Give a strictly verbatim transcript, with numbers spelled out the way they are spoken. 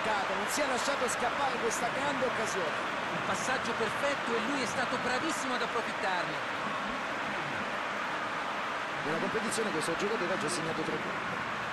attaccato, non si è lasciato scappare questa grande occasione. Un passaggio perfetto e lui è stato bravissimo ad approfittarne. Nella competizione questo giocatore ha già segnato tre gol.